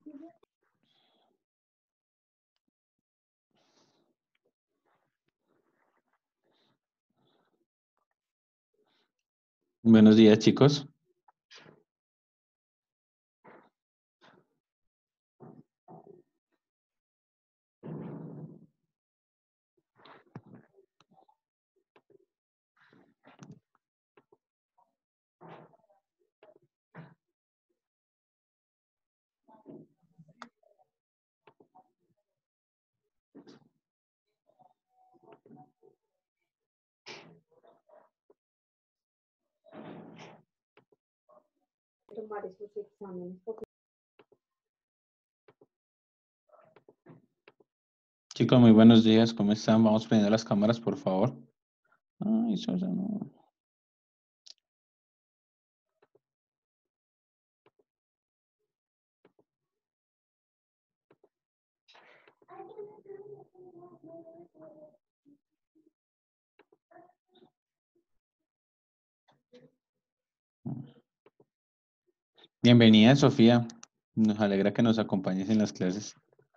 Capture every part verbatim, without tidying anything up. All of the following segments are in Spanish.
Buenos días, chicos. Tomar esos exámenes. Chicos, muy buenos días. ¿Cómo están? Vamos prendiendo las cámaras, por favor. Ay, Sosa, no. Bienvenida, Sofía. Nos alegra que nos acompañes en las clases.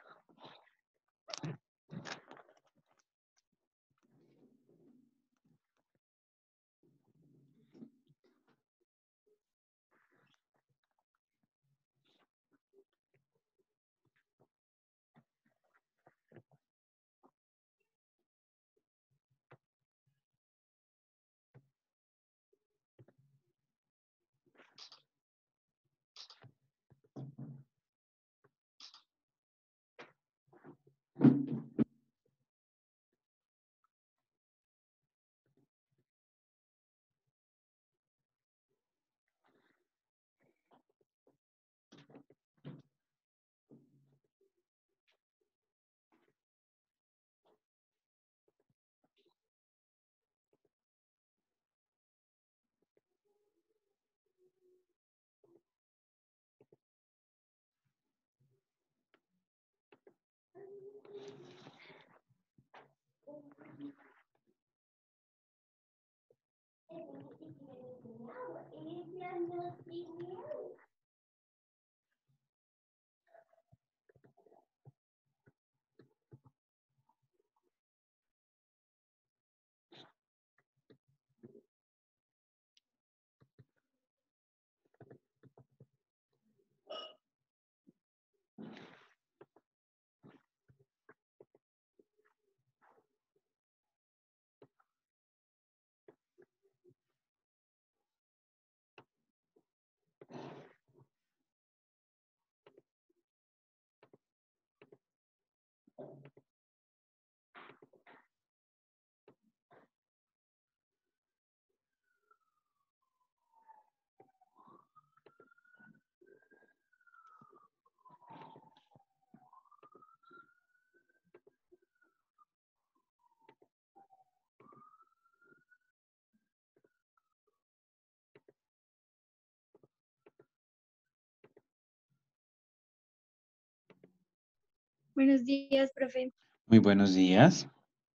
Buenos días, profe. Muy buenos días.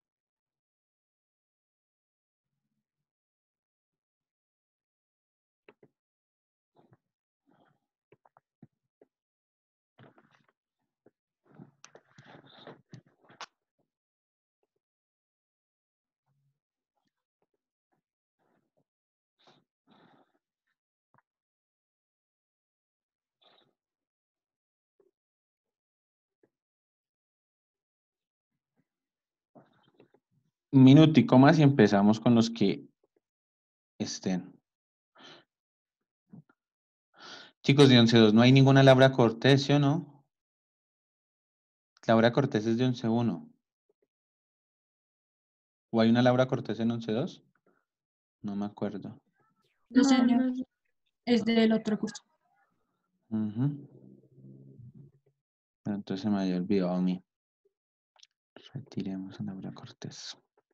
Un minutico más y empezamos con los que estén. Chicos de once dos, no hay ninguna Laura Cortés, ¿sí o no? Laura Cortés es de once uno. ¿O hay una Laura Cortés en once dos? No me acuerdo. No, señor. No, no, Es del otro curso. Ujú. Entonces se me había olvidado a mí. Retiremos a Laura Cortés.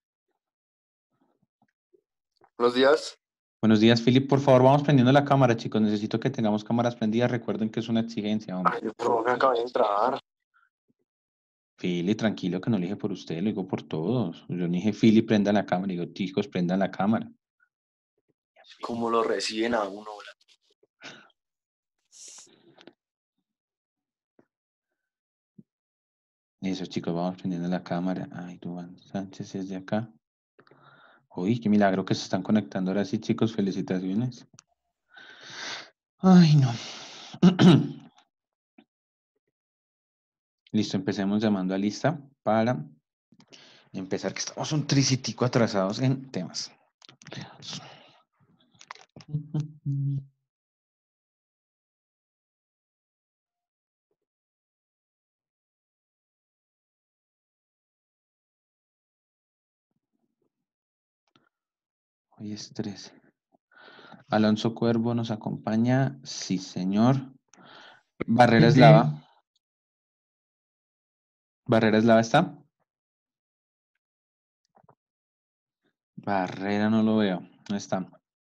Buenos días. Buenos días, Philip. Por favor, vamos prendiendo la cámara, chicos. Necesito que tengamos cámaras prendidas. Recuerden que es una exigencia, hombre. Ay, profe, acabé de entrar. Philip, tranquilo, que no lo dije por usted, lo digo por todos. Yo no dije, Philip, prenda la cámara. Digo, chicos, prendan la cámara. ¿Cómo lo reciben a uno? Eso, chicos, vamos prendiendo la cámara. Ay, Duván Sánchez es de acá. Uy, qué milagro que se están conectando ahora sí, chicos. Felicitaciones. Ay, no. Listo, empecemos llamando a lista para empezar, que estamos un tricitico atrasados en temas. Hoy es trece. Alonso Cuervo nos acompaña. Sí, señor. Barrera Eslava. Barrera Eslava está. Barrera no lo veo. No está.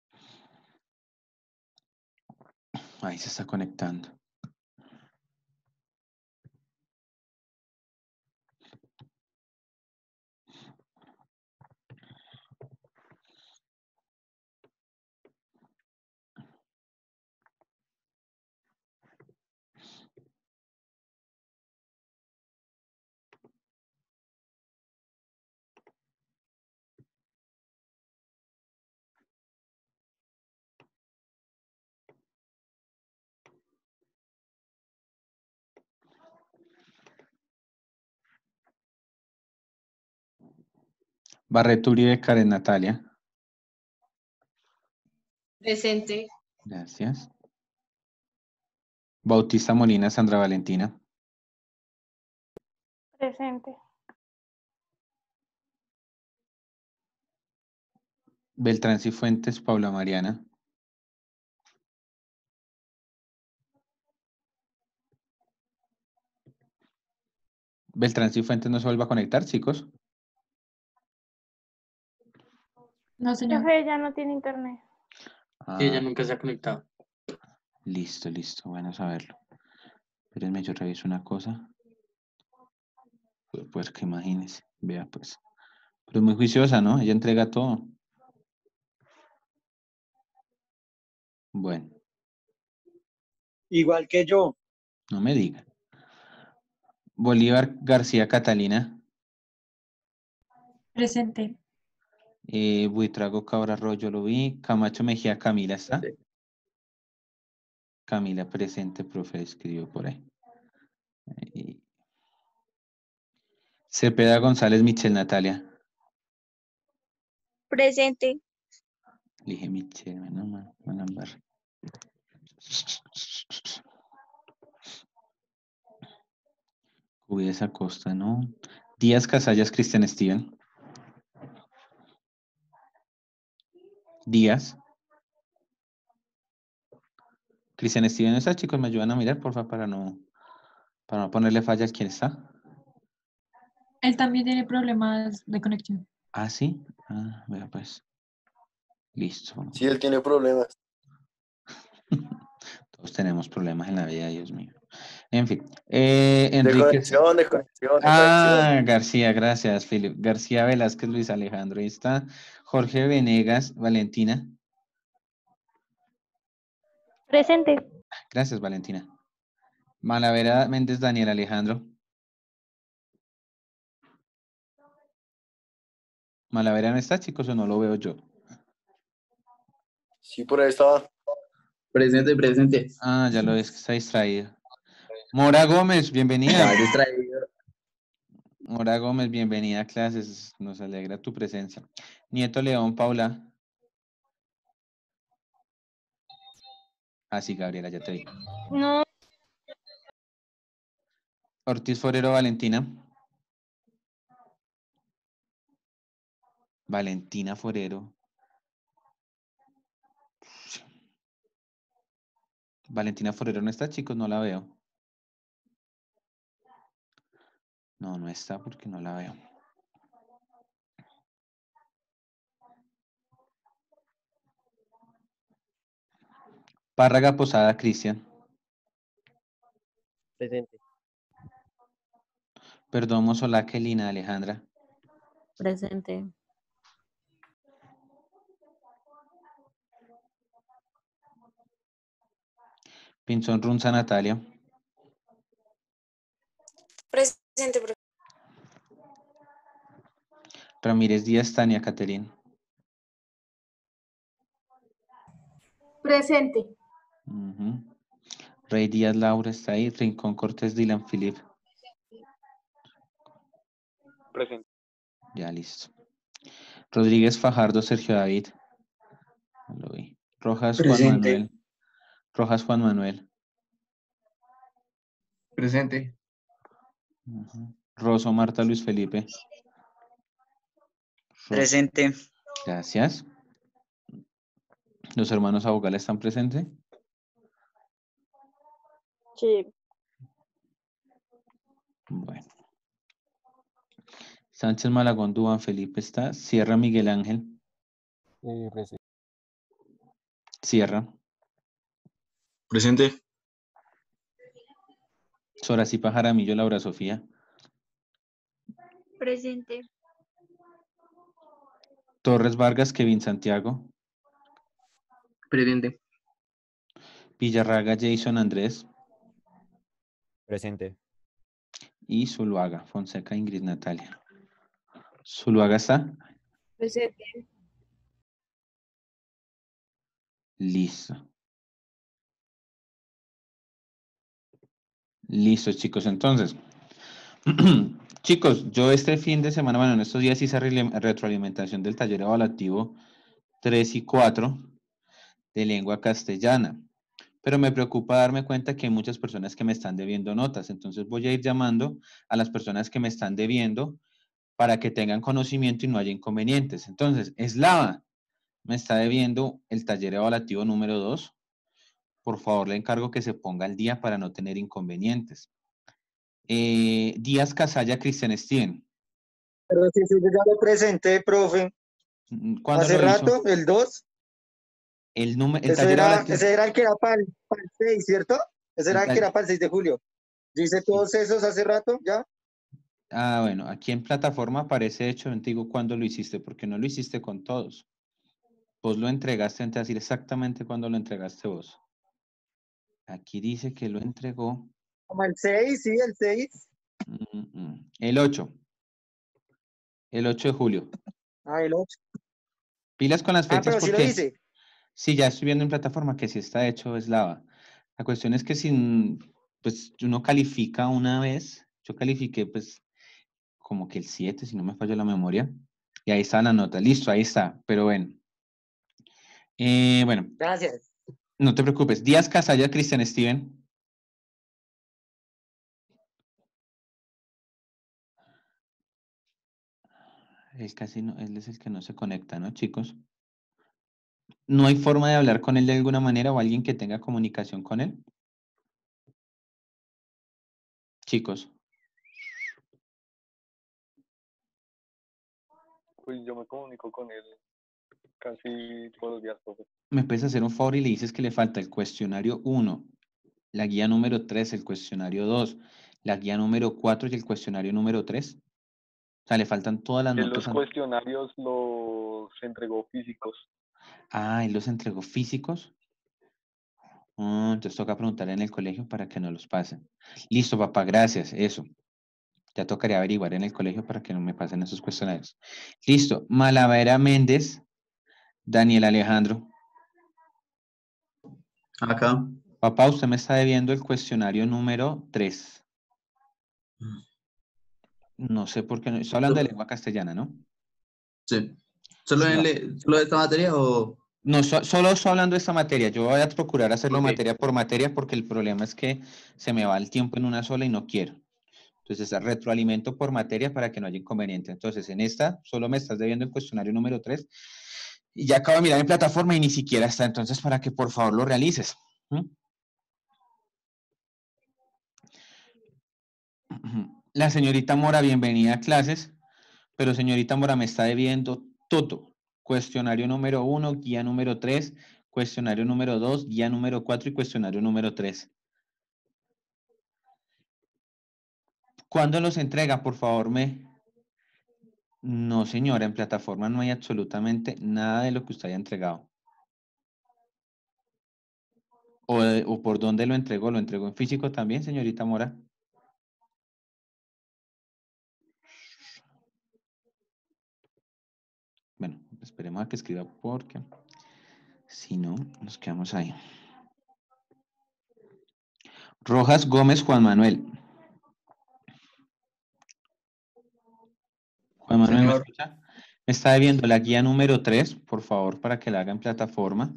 Ahí se está conectando. Barreto Uribe Karen Natalia. Presente. Gracias. Bautista Molina Sandra Valentina. Presente. Beltrán Cifuentes Paula Mariana. Beltrán Cifuentes no se vuelve a conectar, chicos. No, señor. Profe, ya no tiene internet. Ah, Sí, ella nunca se ha conectado. listo, listo. Bueno saberlo. Espérenme, yo reviso una cosa. Pues, pues que imagínense. Vea, pues. Pero es muy juiciosa, ¿no? Ella entrega todo. Bueno, Igual que yo. no me diga. Bolívar García Catalina. Presente. Eh, Buitrago Cabra Arroyo lo vi. Camacho Mejía Camila está. Sí. Camila presente, profe, escribió por ahí. Eh, Cepeda González Michel Natalia. Presente. Le dije Michel, no man, van a andar. Cubides Acosta, no. Díaz Casallas Cristian Steven. Díaz. Cristian Steven no está, chicos, me ayudan a mirar, porfa, para no, para no ponerle fallas. ¿Quién está? Él también tiene problemas de conexión. Ah, sí. Ah, vea pues. Listo. Sí, él tiene problemas. Todos tenemos problemas en la vida, Dios mío. En fin. Eh, De Enrique. conexión, de conexión, de Ah, conexión. García, gracias, Philip. García Velázquez, Luis Alejandro. Ahí está. Jorge Venegas, Valentina. Presente. Gracias, Valentina. Malavera Méndez, Daniel Alejandro. Malavera no está, chicos, o no lo veo yo. Sí, por ahí estaba. Presente, presente. Ah, ya lo ves que está distraído. Mora Gómez, bienvenida. Está distraído. Mora Gómez, bienvenida a clases. Nos alegra tu presencia. Nieto León, Paula. Ah, sí, Gabriela, ya te vi. No. Ortiz Forero, Valentina. Valentina Forero. Valentina Forero no está, chicos, no la veo. No, no está porque no la veo. Párraga Posada, Cristian. Presente. Perdomo Solaque, Lina Alejandra. Presente. Pinzón Runza, Natalia. Presente. Presente, profe. Ramírez Díaz, Tania Caterín. Presente. Ujú. Rey Díaz Laura está ahí. Rincón Cortés Dylan Philip. Presente. Ya listo. Rodríguez Fajardo Sergio David. Lo vi. Rojas Juan Presente. Manuel. Rojas Juan Manuel. Presente. Ujú. Rosso Marta Luis Felipe. Rosso. Presente. Gracias. Los hermanos Abogal están presentes. Sí. Bueno. Sánchez Malagón Dubán Felipe está. Sierra Miguel Ángel. Sierra. Presente. Soracipa Jaramillo Laura Sofía. Presente. Torres Vargas Kevin Santiago. Presente. Villarraga Jason Andrés. Presente. Y Zuluaga Fonseca Ingrid Natalia. Zuluaga está. Presente. Listo. Listo, chicos. Entonces, chicos, yo este fin de semana, bueno, en estos días hice rele- retroalimentación del taller evaluativo tres y cuatro de lengua castellana. Pero me preocupa darme cuenta que hay muchas personas que me están debiendo notas. Entonces voy a ir llamando a las personas que me están debiendo para que tengan conocimiento y no haya inconvenientes. Entonces, Eslava me está debiendo el taller evaluativo número dos. Por favor, le encargo que se ponga al día para no tener inconvenientes. Eh, Díaz Casalla, Cristian Steven. Pero si sí, yo ya lo presenté, profe. Mm, ¿Cuándo Hace lo hizo? rato, el dos. El, número, el Eso taller era, evaluativo. ese era el que era para el, para el seis, ¿cierto? Ese El era el que ta- era para el seis de julio. Yo hice sí. todos esos hace rato, ¿ya? Ah, bueno, aquí en plataforma aparece hecho, no te digo cuándo lo hiciste, porque no lo hiciste con todos. Vos lo entregaste, antes de decir exactamente cuándo lo entregaste vos. Aquí dice que lo entregó Como el seis, sí, el seis. mm, mm, el ocho. El ocho de julio. Ah, el ocho. Pilas con las Ah, fechas pero sí lo porque hice. sí, ya estoy viendo en plataforma que sí está hecho es lava. La cuestión es que si mm, pues uno califica una vez, yo califiqué pues como que el siete, si no me falla la memoria, y ahí está la nota, listo, ahí está, pero bueno. Eh, bueno, Gracias. no te preocupes. Díaz Casalla, Cristian Steven. Él casi no, él es el que no se conecta, ¿no, chicos? ¿No hay forma de hablar con él de alguna manera o alguien que tenga comunicación con él? Chicos, Pues yo me comunico con él casi todos los días, profe. ¿me puedes hacer un favor y le dices que le falta el cuestionario uno, la guía número tres, el cuestionario dos, la guía número cuatro y el cuestionario número tres? O sea, le faltan todas las Él notas. los an- cuestionarios los entregó físicos. Ah, él los entregó físicos. Ah, entonces toca preguntarle en el colegio para que no los pasen. Listo, papá, gracias. Eso. Ya tocaría averiguar en el colegio para que no me pasen esos cuestionarios. Listo. Malavera Méndez, Daniel Alejandro. Acá. Papá, usted me está debiendo el cuestionario número tres. No sé por qué no. Estoy hablando de lengua castellana, ¿no? Sí. ¿Solo, Sí, en va. le- solo de esta materia o...? No, so- solo estoy hablando de esta materia. Yo voy a procurar hacerlo Ok. materia por materia porque el problema es que se me va el tiempo en una sola y no quiero. Entonces, retroalimento por materia para que no haya inconveniente. Entonces, en esta solo me estás debiendo el cuestionario número tres y ya acabo de mirar en plataforma y ni siquiera está. Entonces, para que por favor lo realices. ¿Mm? La señorita Mora, bienvenida a clases, pero señorita Mora me está debiendo todo. Cuestionario número uno, guía número tres, cuestionario número dos, guía número cuatro y cuestionario número tres. ¿Cuándo los entrega? Por favor, me... No, señora, en plataforma no hay absolutamente nada de lo que usted haya entregado. ¿O, de- o por dónde lo entregó? ¿Lo entregó en físico también, señorita Mora? esperemos a que escriba porque si no, nos quedamos ahí. Rojas Gómez Juan Manuel. Juan Manuel, ¿me Señor. escucha? Me está debiendo la guía número tres, por favor, para que la haga en plataforma.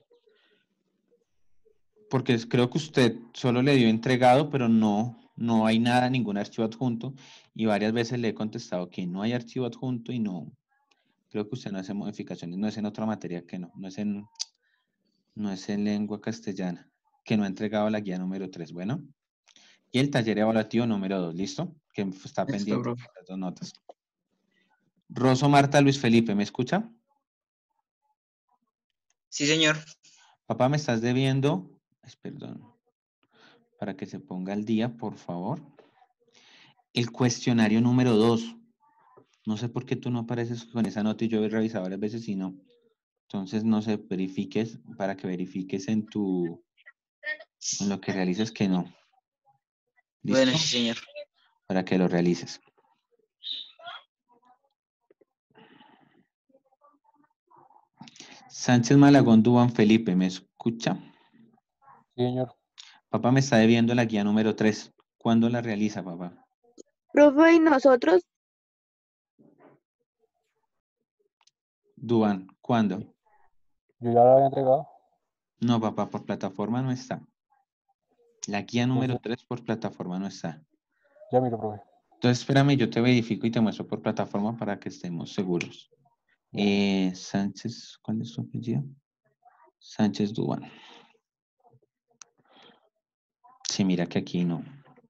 Porque es- creo que usted solo le dio entregado, pero no, no hay nada, ningún archivo adjunto. Y varias veces le he contestado que no hay archivo adjunto y no. Creo que usted no hace modificaciones, no es en otra materia que no, no es en, no es en lengua castellana, que no ha entregado la guía número tres. Bueno, y el taller evaluativo número dos, ¿listo? Que está Listo, pendiente profe. de las dos notas. Rosso Marta Luis Felipe, ¿me escucha? Sí, señor. Papá, me estás debiendo, es, perdón, para que se ponga al día, por favor. El cuestionario número dos. No sé por qué tú no apareces con esa nota y yo he revisado varias veces y no. Entonces, no sé, verifiques, para que verifiques en tu, en lo que realices que no. ¿Listo? Bueno, sí, señor. Para que lo realices. Sánchez Malagón Dubán Felipe, ¿me escucha? Sí, señor. Papá me está debiendo la guía número tres. ¿Cuándo la realiza, papá? Profe, ¿y nosotros? Dubán, ¿cuándo? Yo ya lo había entregado. No, papá, por plataforma no está. La guía número Entonces, tres por plataforma no está. ya miro, profe. Entonces, espérame, yo te verifico y te muestro por plataforma para que estemos seguros. Ya. Eh, Sánchez, ¿cuál es su apellido? Sánchez Dubán. Sí, mira que aquí no.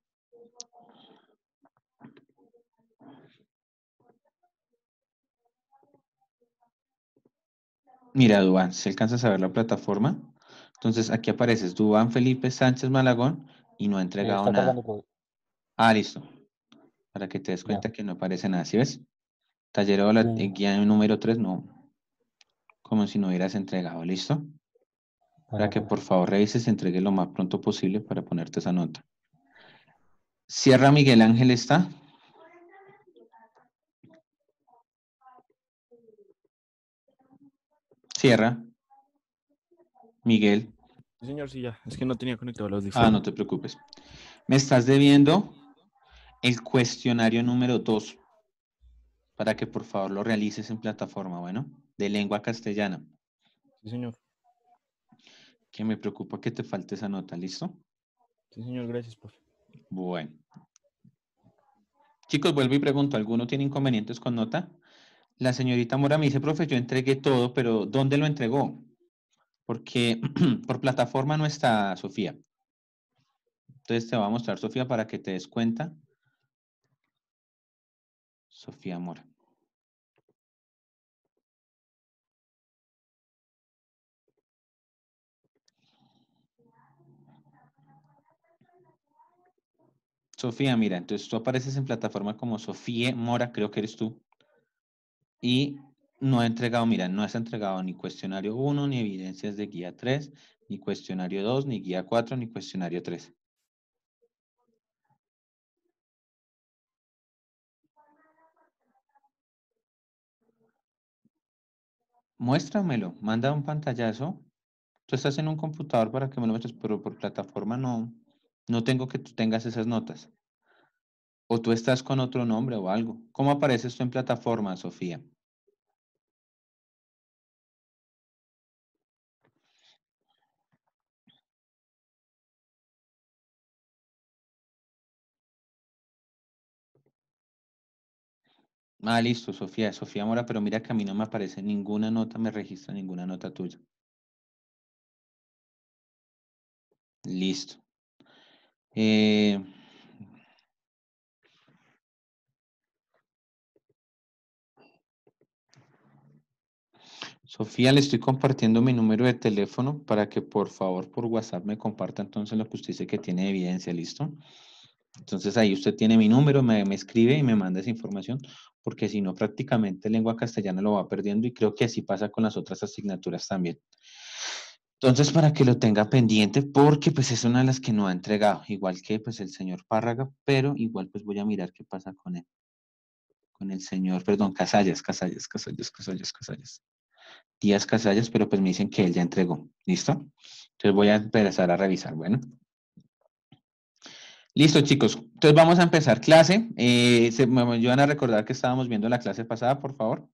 Mira, Dubán, si alcanzas a ver la plataforma, entonces aquí apareces Dubán Felipe Sánchez Malagón y no ha Eh, entregado está nada. cargando, profe. Ah, listo. Para que te des Ya. cuenta que no aparece nada, ¿sí ves? Taller o Sí, la señor. guía número tres, no. Como si no hubieras entregado, ¿listo? Para Bueno, que profe. por favor revises y entregues lo más pronto posible para ponerte esa nota. Sierra Miguel Ángel está. Sierra. Miguel. Sí, señor, sí, ya. Es que no tenía conectado los Ah, audífonos. no te preocupes. Me estás debiendo el cuestionario número dos para que por favor lo realices en plataforma, bueno, de lengua castellana. Sí, señor. Que me preocupa que te falte esa nota, ¿listo? Sí, señor, gracias, profe. Bueno. Chicos, vuelvo y pregunto, ¿alguno tiene inconvenientes con nota? La señorita Mora me dice, profe, yo entregué todo, pero ¿dónde lo entregó? Porque por plataforma no está Sofía. Entonces te va a mostrar Sofía para que te des cuenta. Sofía Mora. Sofía, mira, entonces tú apareces en plataforma como Sofía Mora, creo que eres tú. Y no ha entregado, mira, no has entregado ni cuestionario uno, ni evidencias de guía tres, ni cuestionario dos, ni guía cuatro, ni cuestionario tres. Muéstramelo, manda un pantallazo. Tú estás en un computador para que me lo muestres, pero por plataforma no, no tengo que tú tengas esas notas. O tú estás con otro nombre o algo. ¿Cómo apareces tú en plataforma, Sofía? Ah, listo, Sofía, Sofía Mora, pero mira que a mí no me aparece ninguna nota, me registra ninguna nota tuya. Listo. Eh, Sofía, le estoy compartiendo mi número de teléfono para que por favor por WhatsApp me comparta entonces lo que usted dice que tiene de evidencia, ¿listo? Entonces ahí usted tiene mi número, me, me escribe y me manda esa información, porque si no prácticamente lengua castellana lo va perdiendo y creo que así pasa con las otras asignaturas también. Entonces para que lo tenga pendiente, porque pues es una de las que no ha entregado, igual que pues el señor Párraga, pero igual pues voy a mirar qué pasa con él, con el señor, perdón, Casallas, Casallas, Casallas, Casallas, Casallas. Díaz Casallas, pero pues me dicen que él ya entregó. ¿Listo? Entonces voy a empezar a revisar. Bueno. Listo, chicos. Entonces vamos a empezar clase. Eh, ¿se me ayudan a recordar que estábamos viendo la clase pasada, por favor?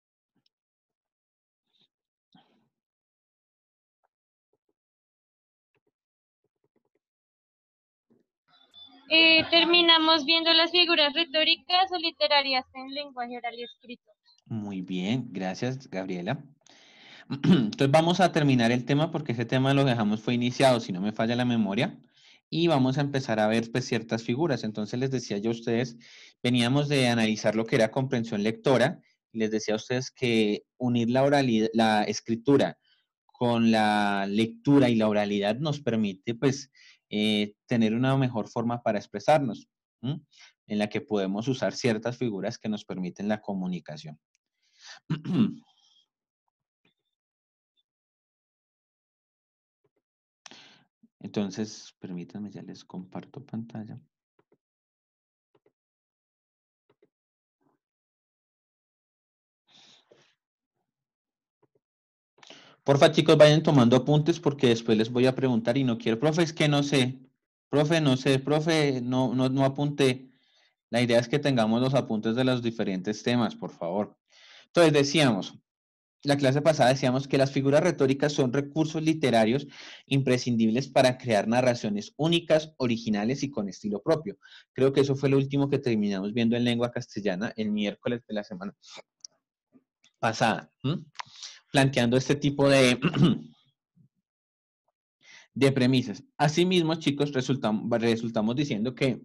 Eh, terminamos viendo las figuras retóricas o literarias en lenguaje oral y escrito. Muy bien, gracias, Gabriela. Entonces vamos a terminar el tema porque ese tema lo dejamos fue iniciado, si no me falla la memoria, y vamos a empezar a ver pues, ciertas figuras. Entonces les decía yo a ustedes, veníamos de analizar lo que era comprensión lectora, y les decía a ustedes que unir la oralidad, la escritura con la lectura y la oralidad nos permite pues eh, tener una mejor forma para expresarnos, ¿m? En la que podemos usar ciertas figuras que nos permiten la comunicación. Entonces, permítanme, ya les comparto pantalla. Porfa, chicos, vayan tomando apuntes porque después les voy a preguntar y no quiero. Profe, es que no sé. Profe, no sé. Profe, no, no, no apunté. La idea es que tengamos los apuntes de los diferentes temas, por favor. Entonces, decíamos, la clase pasada decíamos que las figuras retóricas son recursos literarios imprescindibles para crear narraciones únicas, originales y con estilo propio. Creo que eso fue lo último que terminamos viendo en lengua castellana el miércoles de la semana pasada, ¿m? Planteando este tipo de, de premisas. Asimismo, chicos, resultamos, resultamos diciendo que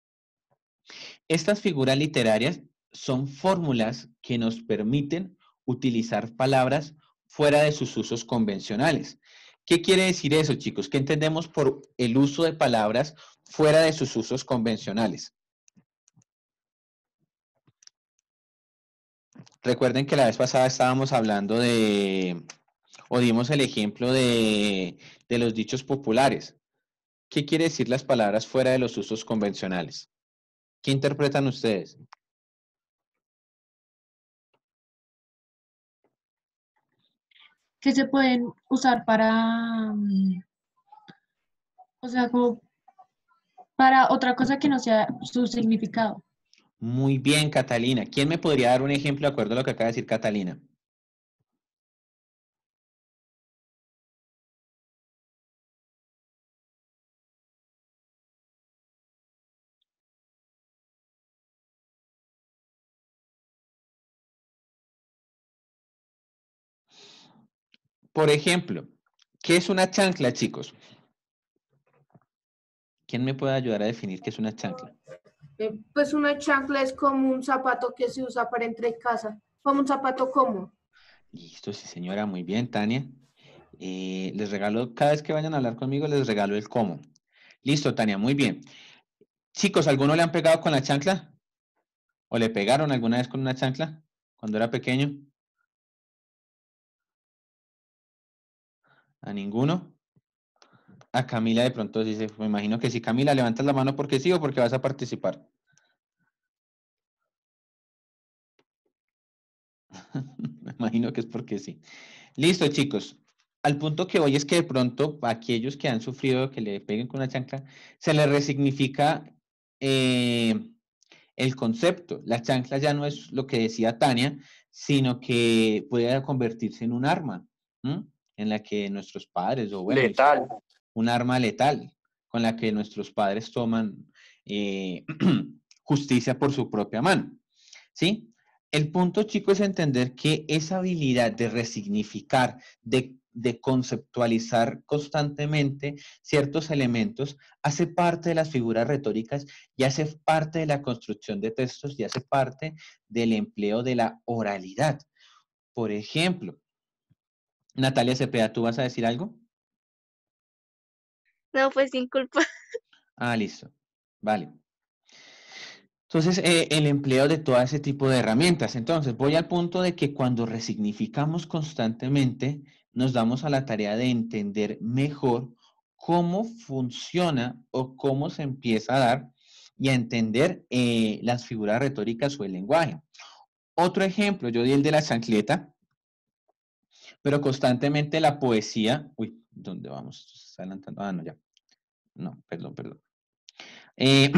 estas figuras literarias son fórmulas que nos permiten utilizar palabras fuera de sus usos convencionales. ¿Qué quiere decir eso, chicos? ¿Qué entendemos por el uso de palabras fuera de sus usos convencionales? Recuerden que la vez pasada estábamos hablando de, o dimos el ejemplo de, de los dichos populares. ¿Qué quiere decir las palabras fuera de los usos convencionales? ¿Qué interpretan ustedes? Que se pueden usar para, mm, o sea, como para otra cosa que no sea su significado. Muy bien, Catalina. ¿Quién me podría dar un ejemplo de acuerdo a lo que acaba de decir Catalina? Por ejemplo, ¿qué es una chancla, chicos? ¿Quién me puede ayudar a definir qué es una chancla? Eh, pues una chancla es como un zapato que se usa para entrar en casa, como un zapato cómodo. Listo, sí, señora. Muy bien, Tania. Eh, les regalo, cada vez que vayan a hablar conmigo, les regalo el cómo. Listo, Tania, muy bien. Chicos, ¿alguno le han pegado con la chancla? ¿O le pegaron alguna vez con una chancla cuando era pequeño? ¿A ninguno? A Camila de pronto dice, me imagino que sí. Camila, levantas la mano porque sí o porque vas a participar. Me imagino que es porque sí. Listo, chicos. Al punto que voy es que de pronto a aquellos que han sufrido que le peguen con una chancla, se les resignifica eh, el concepto. La chancla ya no es lo que decía Tania, sino que puede convertirse en un arma, ¿m? En la que nuestros padres, o bueno, Letal. un arma letal, con la que nuestros padres toman eh, justicia por su propia mano, ¿sí? El punto, chico, es entender que esa habilidad de resignificar, de, de conceptualizar constantemente ciertos elementos, hace parte de las figuras retóricas y hace parte de la construcción de textos y hace parte del empleo de la oralidad. Por ejemplo, Natalia Cepeda, ¿tú vas a decir algo? No, pues sin culpa. Ah, listo. Vale. Entonces, eh, el empleo de todo ese tipo de herramientas. Entonces, voy al punto de que cuando resignificamos constantemente, nos damos a la tarea de entender mejor cómo funciona o cómo se empieza a dar y a entender eh, las figuras retóricas o el lenguaje. Otro ejemplo, yo di el de la chancleta, Pero constantemente la poesía, uy, ¿dónde vamos? ¿Se está adelantando? Ah, no, ya. No, perdón, perdón. Eh,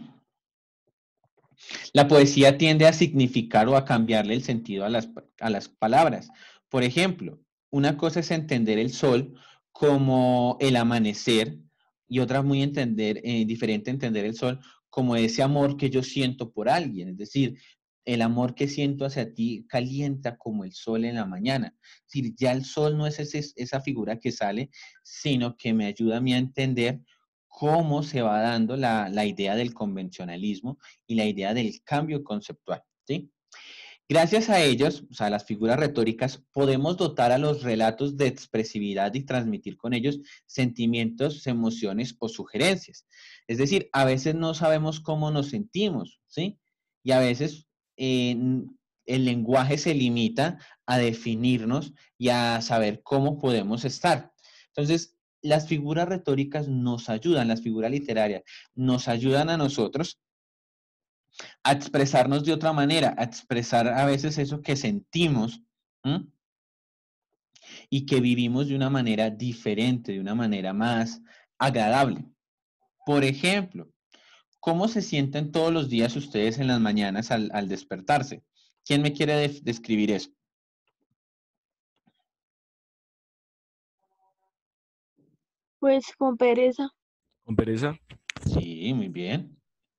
la poesía tiende a significar o a cambiarle el sentido a las, a las palabras. Por ejemplo, una cosa es entender el sol como el amanecer y otra muy entender, eh, diferente entender el sol como ese amor que yo siento por alguien. Es decir, el amor que siento hacia ti calienta como el sol en la mañana. Es decir, ya el sol no es ese, esa figura que sale, sino que me ayuda a mí a entender cómo se va dando la, la idea del convencionalismo y la idea del cambio conceptual, ¿sí? Gracias a ellos, o sea, las figuras retóricas, podemos dotar a los relatos de expresividad y transmitir con ellos sentimientos, emociones o sugerencias. Es decir, a veces no sabemos cómo nos sentimos, ¿sí? Y a veces eh, el lenguaje se limita a definirnos y a saber cómo podemos estar. Entonces, las figuras retóricas nos ayudan, las figuras literarias nos ayudan a nosotros a expresarnos de otra manera, a expresar a veces eso que sentimos, ¿m? Y que vivimos de una manera diferente, de una manera más agradable. Por ejemplo, ¿cómo se sienten todos los días ustedes en las mañanas al, al despertarse? ¿Quién me quiere de- describir eso? Pues con pereza, ¿Con pereza? Sí, muy bien.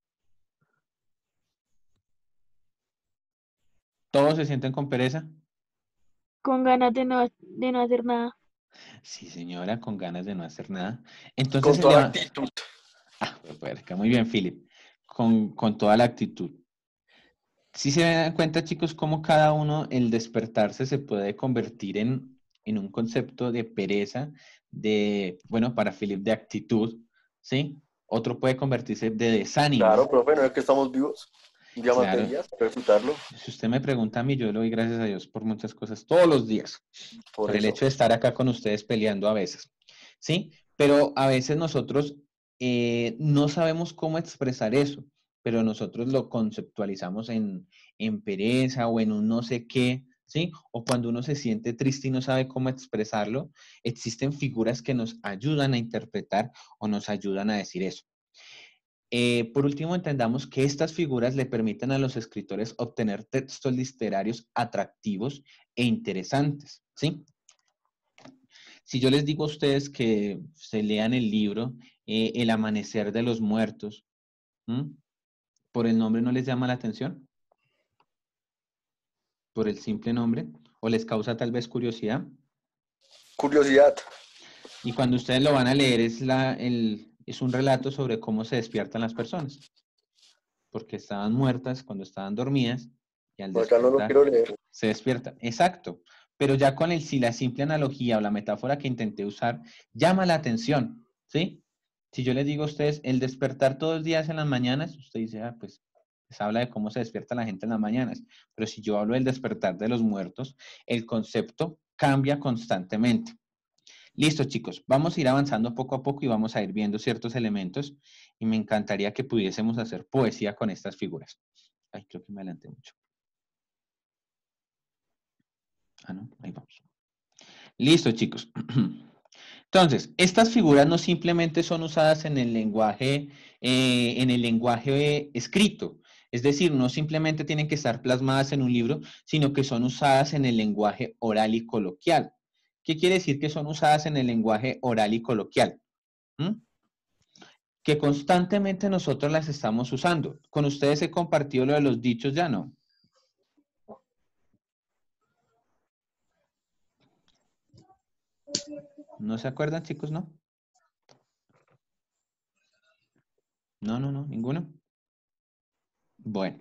¿Todos se sienten con pereza? con ganas de no, de no hacer nada. Sí, señora, con ganas de no hacer nada. Entonces Con se toda la leva- actitud. Ah, puerca, muy bien, Philip. Con, con toda la actitud. Sí se dan cuenta, chicos, cómo cada uno, el despertarse se puede convertir en, en un concepto de pereza, de, bueno, para Philip, de actitud, ¿sí? Otro puede convertirse de desánimo. Claro, profe, no es que estamos vivos. Un día más de Claro. días, para disfrutarlo. Si usted me pregunta a mí, yo le doy gracias a Dios por muchas cosas todos los días. Por Por el eso. hecho de estar acá con ustedes peleando a veces, ¿sí? Pero a veces nosotros eh, no sabemos cómo expresar eso, pero nosotros lo conceptualizamos en, en pereza o en un no sé qué, ¿sí? O cuando uno se siente triste y no sabe cómo expresarlo, existen figuras que nos ayudan a interpretar o nos ayudan a decir eso. Eh, por último, entendamos que estas figuras le permiten a los escritores obtener textos literarios atractivos e interesantes, ¿sí? Si yo les digo a ustedes que se lean el libro eh, El amanecer de los muertos, ¿m? ¿Por el nombre no les llama la atención? ¿Por el simple nombre? ¿O les causa tal vez curiosidad? Curiosidad. Y cuando ustedes lo van a leer es, la, el, es un relato sobre cómo se despiertan las personas. Porque estaban muertas cuando estaban dormidas y al Acá no lo despertar quiero leer. se despiertan. Exacto. Pero ya con el, si la simple analogía o la metáfora que intenté usar llama la atención, ¿sí? Si yo les digo a ustedes el despertar todos los días en las mañanas, usted dice, ah, pues, pues habla de cómo se despierta la gente en las mañanas. Pero si yo hablo del despertar de los muertos, el concepto cambia constantemente. Listo, chicos, vamos a ir avanzando poco a poco y vamos a ir viendo ciertos elementos y me encantaría que pudiésemos hacer poesía con estas figuras. Ay, creo que me adelanté mucho. Ah, no, ahí vamos. Listo, chicos. Entonces, estas figuras no simplemente son usadas en el lenguaje, eh, en el lenguaje escrito. Es decir, no simplemente tienen que estar plasmadas en un libro, sino que son usadas en el lenguaje oral y coloquial. ¿Qué quiere decir que son usadas en el lenguaje oral y coloquial? ¿Mm? Que constantemente nosotros las estamos usando. Con ustedes he compartido lo de los dichos, ya no. ¿No se acuerdan, chicos, no? No, no, no, ninguno. Bueno.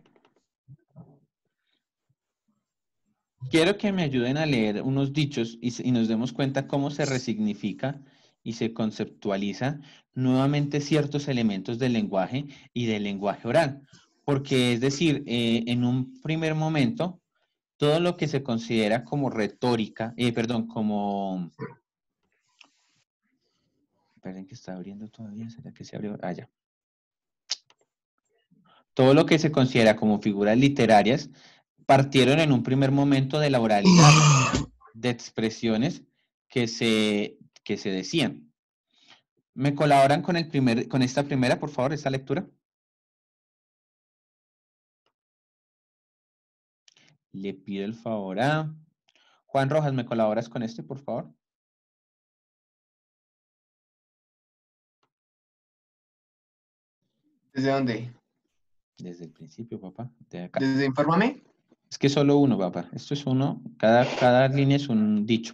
Quiero que me ayuden a leer unos dichos y, y nos demos cuenta cómo se resignifica y se conceptualiza nuevamente ciertos elementos del lenguaje y del lenguaje oral. Porque es decir, eh, en un primer momento, todo lo que se considera como retórica, eh, perdón, como... Esperen que está abriendo todavía, ¿será que se abrió? Ah, ya. Todo lo que se considera como figuras literarias partieron en un primer momento de la oralidad. de expresiones que se, que se decían. ¿Me colaboran con, el primer, con esta primera, por favor, esta lectura? Le pido el favor a Juan Rojas, ¿me colaboras con este, por favor? ¿Desde dónde? Desde el principio, papá. De acá. ¿Desde Infórmame? Es que solo uno, papá. Esto es uno. Cada, cada línea es un dicho.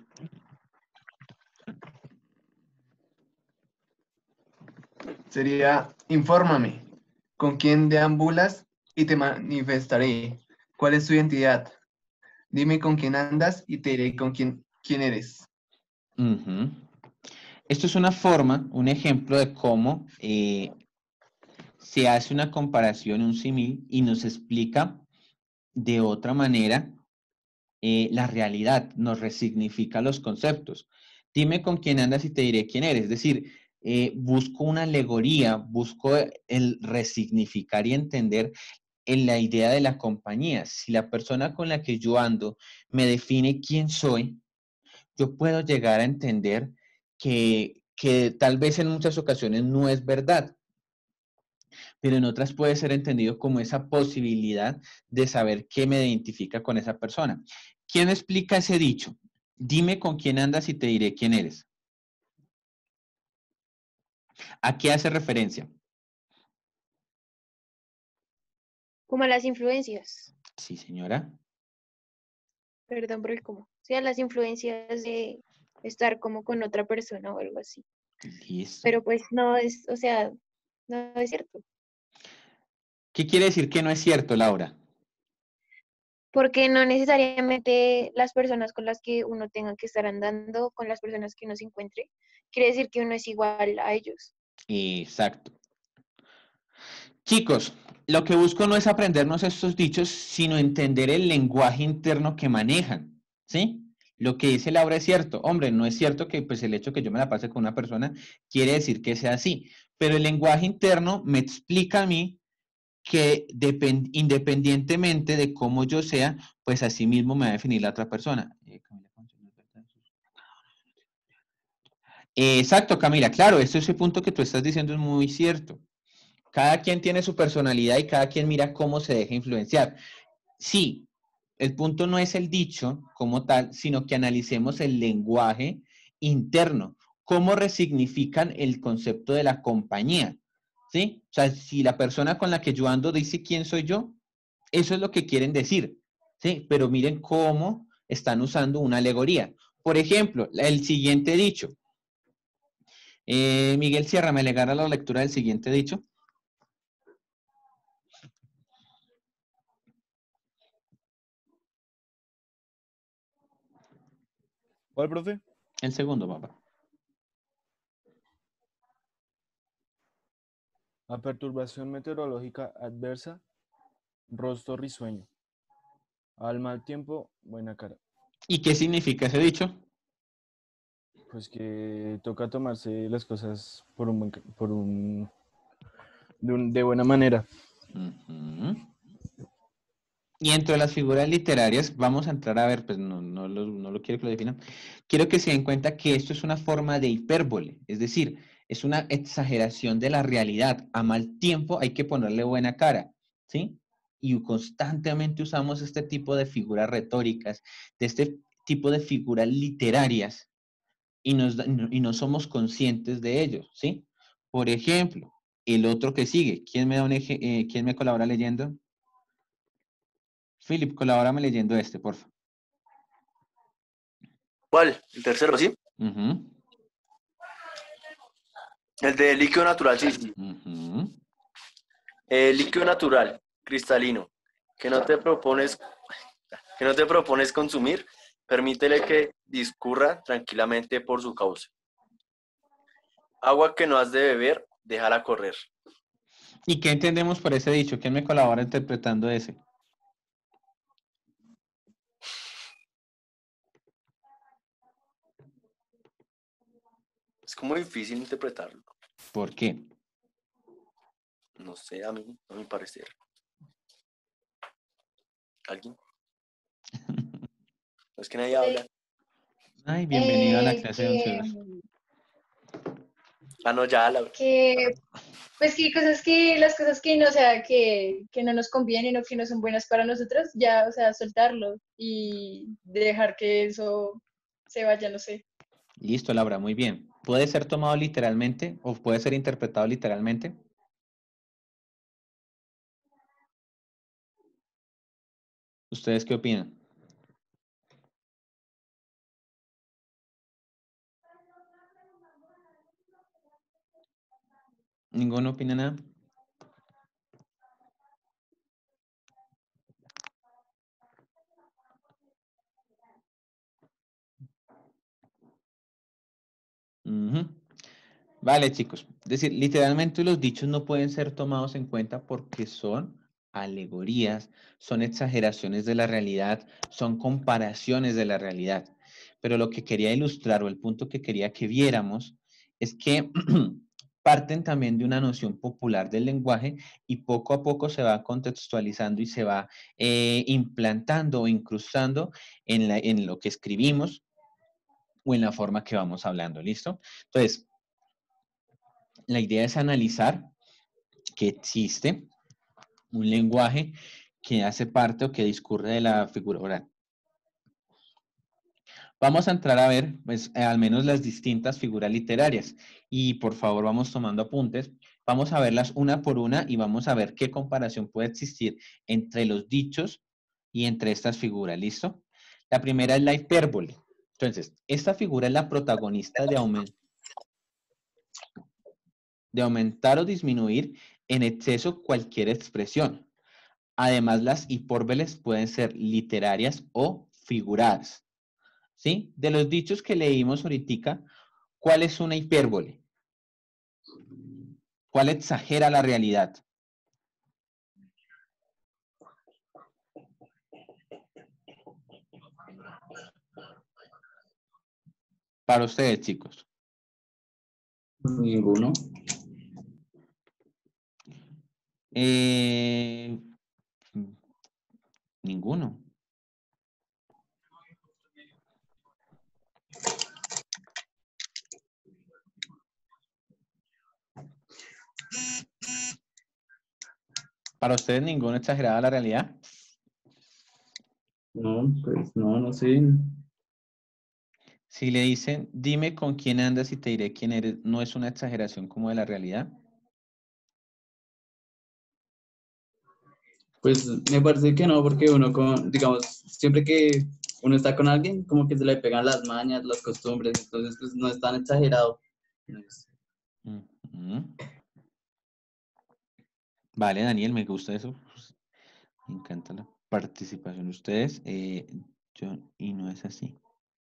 Sería, infórmame, ¿con quién deambulas y te manifestaré? ¿Cuál es tu identidad? Dime con quién andas y te diré con quién, quién eres. Uh-huh. Esto es una forma, un ejemplo de cómo eh, se hace una comparación, un símil, y nos explica de otra manera eh, la realidad, nos resignifica los conceptos. Dime con quién andas y te diré quién eres. Es decir, eh, busco una alegoría, busco el resignificar y entender en la idea de la compañía. Si la persona con la que yo ando me define quién soy, yo puedo llegar a entender que, que tal vez en muchas ocasiones no es verdad, pero en otras puede ser entendido como esa posibilidad de saber qué me identifica con esa persona. ¿Quién explica ese dicho? Dime con quién andas y te diré quién eres. ¿A qué hace referencia? Como a las influencias. Sí, señora. Perdón por el cómo. Sí, a las influencias de estar como con otra persona o algo así. Listo. Pero pues no es, o sea, no es cierto. ¿Qué quiere decir que no es cierto, Laura? Porque no necesariamente las personas con las que uno tenga que estar andando, con las personas que uno se encuentre, quiere decir que uno es igual a ellos. Exacto. Chicos, lo que busco no es aprendernos estos dichos, sino entender el lenguaje interno que manejan, ¿sí? Lo que dice Laura es cierto. Hombre, no es cierto que pues, el hecho que yo me la pase con una persona quiere decir que sea así, pero el lenguaje interno me explica a mí que depend, independientemente de cómo yo sea, pues así mismo me va a definir la otra persona. Eh, exacto, Camila, claro, este ese punto que tú estás diciendo es muy cierto. Cada quien tiene su personalidad y cada quien mira cómo se deja influenciar. Sí, el punto no es el dicho como tal, sino que analicemos el lenguaje interno, cómo resignifican el concepto de la compañía, ¿sí? O sea, si la persona con la que yo ando dice quién soy yo, eso es lo que quieren decir, ¿sí? Pero miren cómo están usando una alegoría. Por ejemplo, el siguiente dicho. Eh, Miguel Sierra, ¿me legara la lectura del siguiente dicho? ¿Cuál, profe? El segundo, papá. A perturbación meteorológica adversa, rostro risueño. Al mal tiempo, buena cara. ¿Y qué significa ese dicho? Pues que toca tomarse las cosas por un, buen ca- por un, de, un- de buena manera. Uh-huh. Y entre las figuras literarias, vamos a entrar a ver, pues no, no, lo, no lo quiero que lo definan. Quiero que se den cuenta que esto es una forma de hipérbole, es decir, es una exageración de la realidad. A mal tiempo hay que ponerle buena cara, ¿sí? Y constantemente usamos este tipo de figuras retóricas, de este tipo de figuras literarias, y, nos, y no somos conscientes de ello, ¿sí? Por ejemplo, el otro que sigue, ¿quién me, da un eje, eh, ¿quién me colabora leyendo? Philip, colabórame leyendo este, por favor. ¿Cuál? ¿El tercero, sí? Uh-huh. El de líquido natural, sí. sí. Uh-huh. Eh, líquido natural, cristalino, que no te propones, que no te propones consumir, permítele que discurra tranquilamente por su cauce. Agua que no has de beber, déjala correr. ¿Y qué entendemos por ese dicho? ¿Quién me colabora interpretando ese? Es como difícil interpretarlo. ¿Por qué? No sé, a mí, a mi parecer. ¿Alguien? No es que nadie habla. Ay, bienvenido a la Eh, clase de que, onceros. Ah, no, ya, la... que pues que cosas que, las cosas que no, o sea, que, que no nos convienen o que no son buenas para nosotros, ya, o sea, soltarlo y dejar que eso se vaya, no sé. Listo, Laura, muy bien. ¿Puede ser tomado literalmente o puede ser interpretado literalmente? ¿Ustedes qué opinan? ¿Ninguno opina nada? Ujú. Vale, chicos. Es decir, literalmente los dichos no pueden ser tomados en cuenta porque son alegorías, son exageraciones de la realidad, son comparaciones de la realidad. Pero lo que quería ilustrar o el punto que quería que viéramos es que parten también de una noción popular del lenguaje y poco a poco se va contextualizando y se va eh, implantando o incrustando en, la, en lo que escribimos o en la forma que vamos hablando, ¿listo? Entonces, la idea es analizar que existe un lenguaje que hace parte o que discurre de la figura oral. Vamos a entrar a ver, pues, eh, al menos las distintas figuras literarias. Y por favor, vamos tomando apuntes. Vamos a verlas una por una y vamos a ver qué comparación puede existir entre los dichos y entre estas figuras. ¿Listo? La primera es la hipérbole. Entonces, esta figura es la protagonista de aumentar. de aumentar o disminuir en exceso cualquier expresión. Además, las hipérboles pueden ser literarias o figuradas. ¿Sí? De los dichos que leímos ahorita, ¿cuál es una hipérbole? ¿Cuál exagera la realidad? Para ustedes, chicos. Ninguno. Eh, ninguno. Para ustedes, ninguno exagerada la realidad. No, pues no, no sé. Si le dicen, dime con quién andas y te diré quién eres, ¿no es una exageración como de la realidad? Pues me parece que no, porque uno con, digamos, siempre que uno está con alguien, como que se le pegan las mañas, las costumbres, entonces pues no es tan exagerado. Uh-huh. Vale, Daniel, me gusta eso. Me encanta la participación de ustedes. Eh, yo, y no es así.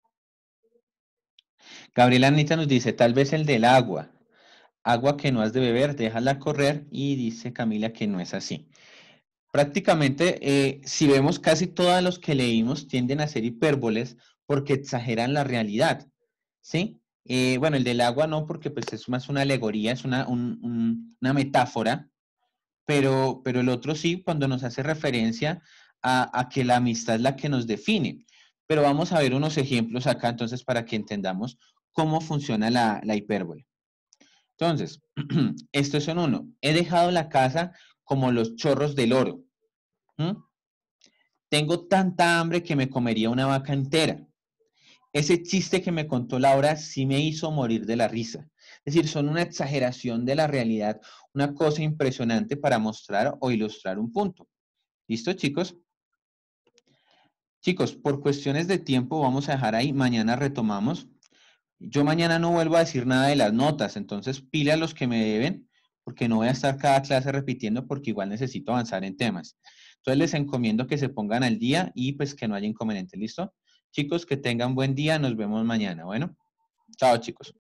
Gabriela Anita nos dice, tal vez el del agua. Agua que no has de beber, déjala correr. Y dice Camila que no es así. Prácticamente, eh, si vemos casi todos los que leímos tienden a ser hipérboles porque exageran la realidad. ¿Sí? Eh, bueno, el del agua no, porque pues es más una alegoría, es una, un, un, una metáfora. Pero, pero el otro sí, cuando nos hace referencia a, a que la amistad es la que nos define. Pero vamos a ver unos ejemplos acá, entonces, para que entendamos cómo funciona la, la hipérbole. Entonces, estos son uno. He dejado la casa como los chorros del oro. ¿Mm? Tengo tanta hambre que me comería una vaca entera. Ese chiste que me contó Laura sí me hizo morir de la risa. Es decir, son una exageración de la realidad, una cosa impresionante para mostrar o ilustrar un punto. ¿Listo, chicos? Chicos, por cuestiones de tiempo vamos a dejar ahí. Mañana retomamos. Yo mañana no vuelvo a decir nada de las notas, entonces pile a los que me deben, porque no voy a estar cada clase repitiendo porque igual necesito avanzar en temas. Entonces les encomiendo que se pongan al día y pues que no haya inconveniente. ¿Listo? Chicos, que tengan buen día. Nos vemos mañana. Bueno, chao, chicos.